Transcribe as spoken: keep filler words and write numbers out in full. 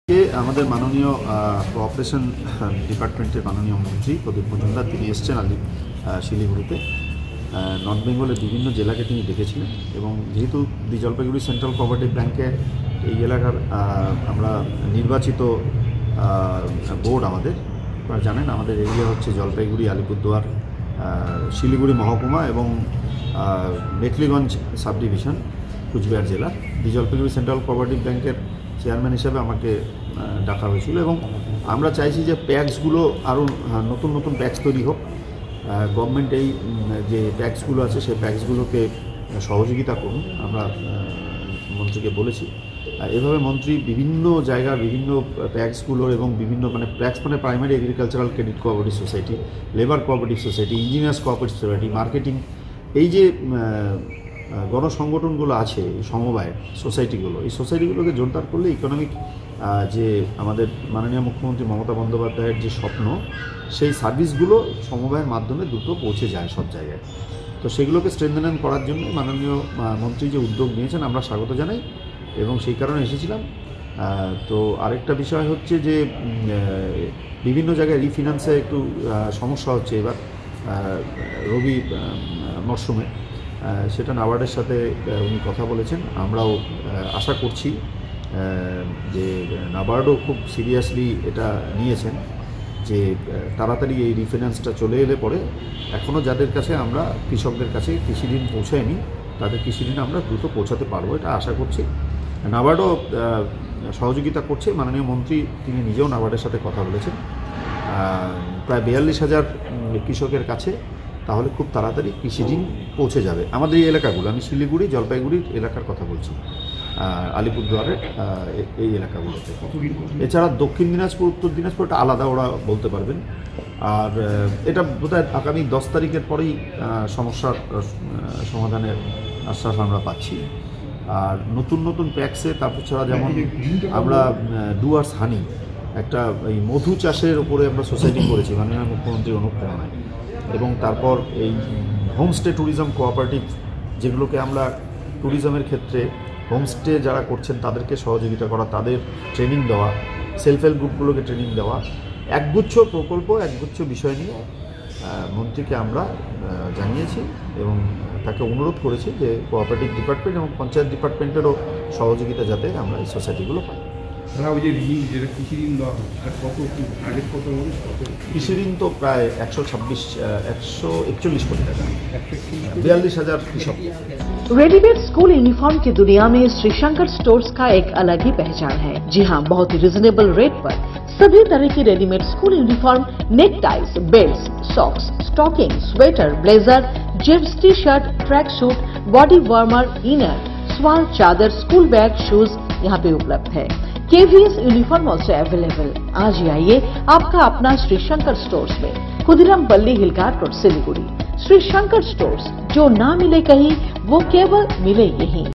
আমাদের মাননীয় কোঅপারেশন ডিপার্টমেন্টের মাননীয় মন্ত্রী প্রদীপ মজুমদার তিনি এসছেন আলি শিলিগুড়িতে নর্থ বেঙ্গলের বিভিন্ন জেলাকে তিনি দেখেছিলেন এবং যেহেতু দি জলপাইগুড়ি সেন্ট্রাল কোঅপারেটিভ ব্যাংকে এই এলাকার আমরা নির্বাচিত বোর্ড আমাদের আপনারা জানেন আমাদের এরিয়া হচ্ছে জলপাইগুড়ি আলিপুরদুয়ার শিলিগুড়ি মহকুমা এবং মেখলিগঞ্জ সাব ডিভিশন কুচবিহার জেলা দি জলপাইগুড়ি সেন্ট্রাল কোঅপারেটিভ ব্যাংকের চেয়ারম্যান হিসেবে আমাকে ডাকা হয়েছিল এবং আমরা চাইছি যে প্যাক্সগুলো আরও নতুন নতুন প্যাক্স তৈরি হোক। গভর্নমেন্ট এই যে প্যাক্সগুলো আছে সেই প্যাক্সগুলোকে সহযোগিতা করুন আমরা মন্ত্রীকে বলেছি। এভাবে মন্ত্রী বিভিন্ন জায়গার বিভিন্ন প্যাক্সগুলোর এবং বিভিন্ন মানে প্যাক্স মানে primary agricultural credit cooperative society, labour cooperative society, engineers cooperative society, marketing, এই যে গণসংগঠনগুলো আছে সমবায় সোসাইটিগুলো, এই সোসাইটিগুলোকে জোরদার করলে ইকোনমিক যে আমাদের মাননীয় মুখ্যমন্ত্রী মমতা বন্দ্যোপাধ্যায়ের যে স্বপ্ন সেই সার্ভিসগুলো সমবায়ের মাধ্যমে দ্রুত পৌঁছে যায় সব জায়গায়। তো সেগুলোকে স্ট্রেনথেন করার জন্য মাননীয় মন্ত্রী যে উদ্যোগ নিয়েছেন আমরা স্বাগত জানাই এবং সেই কারণে এসেছিলাম। তো আরেকটা বিষয় হচ্ছে যে বিভিন্ন জায়গায় রিফিন্যান্সে একটু সমস্যা হচ্ছে এবার রবি মরশুমে, সেটা নাবার্ডের সাথে উনি কথা বলেছেন। আমরাও আশা করছি যে নাবার্ডও খুব সিরিয়াসলি এটা নিয়েছেন যে তাড়াতাড়ি এই রিফিন্যান্সটা চলে এলে পরে এখনও যাদের কাছে আমরা কৃষকদের কাছে কৃষি ঋণ পৌঁছায়নি তাদের কৃষি ঋণ আমরা দ্রুত পৌঁছাতে পারবো এটা আশা করছি। নাবার্ডও সহযোগিতা করছে, মাননীয় মন্ত্রী তিনি নিজেও নাবার্ডের সাথে কথা বলেছেন প্রায় বিয়াল্লিশ হাজার কৃষকের কাছে, তাহলে খুব তাড়াতাড়ি কৃষি ঋণ পৌঁছে যাবে আমাদের এই এলাকাগুলো। আমি শিলিগুড়ি জলপাইগুড়ির এলাকার কথা বলছি, আলিপুরদুয়ারের এই এলাকাগুলোতে। এছাড়া দক্ষিণ দিনাজপুর উত্তর দিনাজপুর এটা আলাদা, ওরা বলতে পারবেন। আর এটা বোধহয় আগামী দশ তারিখের পরেই সমস্যার সমাধানের আশ্বাস আমরা পাচ্ছি। আর নতুন নতুন প্যাক্সে তারপর ছাড়া যেমন আমরা ডুয়ার্স হানি একটা এই মধু চাষের উপরে আমরা সোসাইটি করেছি মাননীয় মুখ্যমন্ত্রীর অনুপ্রেরণায়, এবং তারপর এই হোমস্টে ট্যুরিজম কোঅপারেটিভ যেগুলোকে আমরা ট্যুরিজমের ক্ষেত্রে হোমস্টে যারা করছেন তাদেরকে সহযোগিতা করা, তাদের ট্রেনিং দেওয়া, সেলফ হেল্প গ্রুপগুলোকে ট্রেনিং দেওয়া, একগুচ্ছ প্রকল্প একগুচ্ছ বিষয় নিয়ে মন্ত্রীকে আমরা জানিয়েছি এবং তাকে অনুরোধ করেছি যে কোঅপারেটিভ ডিপার্টমেন্ট এবং পঞ্চায়েত ডিপার্টমেন্টেরও সহযোগিতা যাতে আমরা এই সোসাইটিগুলো পাই। কৃষি ঋণ তো প্রায় একশো ছাব্বিশ একশো একচল্লিশ कोटी টাকা, बयालीस हजार कृषक। रेडीमेड स्कूल यूनिफॉर्म की दुनिया में श्री शंकर स्टोर्स का एक अलग ही पहचान है। जी हाँ, बहुत ही रिजनेबल रेट पर सभी तरह की readymade school uniform, neck ties, belt, socks, stocking, sweater, blazer, jeans T shirt, track suit, body warmer, inner, स्वाल, चादर, स्कूल बैग, शूज यहाँ पे उपलब्ध है। KVS uniform also available. आज ही आइए आपका अपना श्री शंकर स्टोर्स में, Khudiram Palli hill cart road, Siliguri. Shri Shankar stores, जो ना मिले कहीं वो केवल मिले यहीं।